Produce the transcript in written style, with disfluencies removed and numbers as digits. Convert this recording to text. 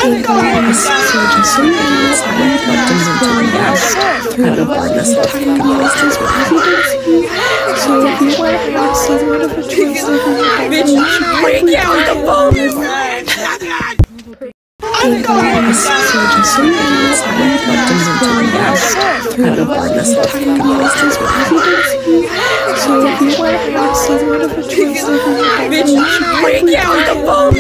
think this suggestion is I would like to mentally rest through the hardness of capacity presidency. So if you want to have somewhat of a choice over break out the phone. I think this suggestion is I would like to mentally rest through the hardness of capacity presidency. So if you want to have somewhat of a choice over break out the phone.